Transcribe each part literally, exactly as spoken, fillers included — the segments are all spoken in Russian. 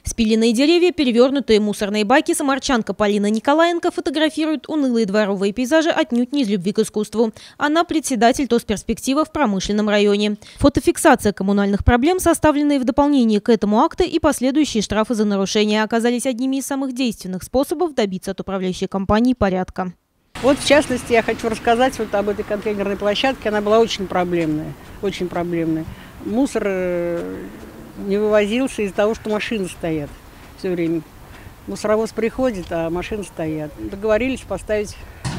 Спиленные деревья, перевернутые мусорные баки, самарчанка Полина Николаенко фотографирует унылые дворовые пейзажи отнюдь не из любви к искусству. Она председатель ТОС «Перспектива» в промышленном районе. Фотофиксация коммунальных проблем, составленные в дополнение к этому акту, и последующие штрафы за нарушения оказались одними из самых действенных способов добиться от управляющей компании порядка. Вот, в частности, я хочу рассказать вот об этой контейнерной площадке. Она была очень проблемная, очень проблемная. Мусор не вывозился из-за того, что машины стоят все время. Мусоровоз приходит, а машины стоят. Договорились поставить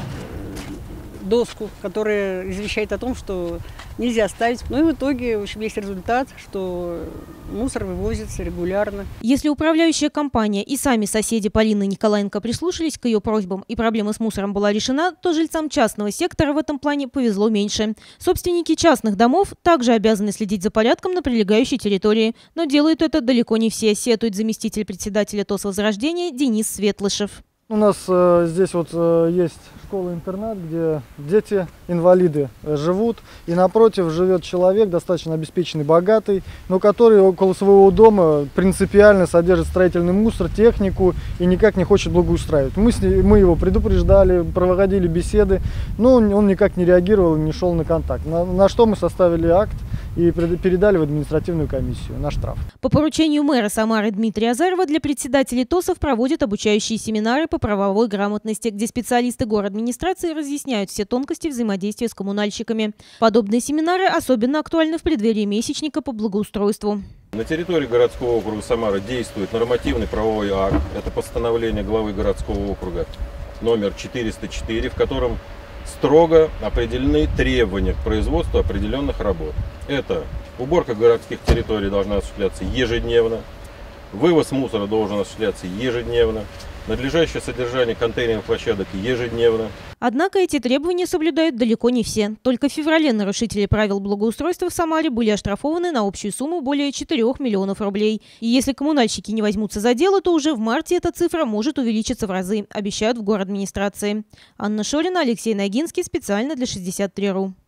доску, которая извещает о том, что нельзя ставить. Ну и в итоге, в общем, есть результат, что мусор вывозится регулярно. Если управляющая компания и сами соседи Полины Николаенко прислушались к ее просьбам и проблема с мусором была решена, то жильцам частного сектора в этом плане повезло меньше. Собственники частных домов также обязаны следить за порядком на прилегающей территории. Но делают это далеко не все, сетует заместитель председателя ТОС «Возрождение» Денис Светлышев. У нас э, здесь вот э, есть школа-интернат, где дети-инвалиды э, живут. И напротив живет человек, достаточно обеспеченный, богатый, но который около своего дома принципиально содержит строительный мусор, технику и никак не хочет благоустраивать. Мы, с ней, мы его предупреждали, проводили беседы, но он, он никак не реагировал, не шел на контакт. На, на что мы составили акт и передали в административную комиссию на штраф. По поручению мэра Самары Дмитрия Азарова для председателей ТОСов проводят обучающие семинары по правовой грамотности, где специалисты городадминистрации разъясняют все тонкости взаимодействия с коммунальщиками. Подобные семинары особенно актуальны в преддверии месячника по благоустройству. На территории городского округа Самары действует нормативный правовой акт. Это постановление главы городского округа номер четыреста четыре, в котором строго определены требования к производству определенных работ. Это уборка городских территорий должна осуществляться ежедневно, вывоз мусора должен осуществляться ежедневно, надлежащее содержание контейнерных площадок ежедневно. Однако эти требования соблюдают далеко не все. Только в феврале нарушители правил благоустройства в Самаре были оштрафованы на общую сумму более четырёх миллионов рублей. И если коммунальщики не возьмутся за дело, то уже в марте эта цифра может увеличиться в разы, обещают в городадминистрации. Анна Шорина, Алексей Нагинский, специально для шестьдесят три точка ру.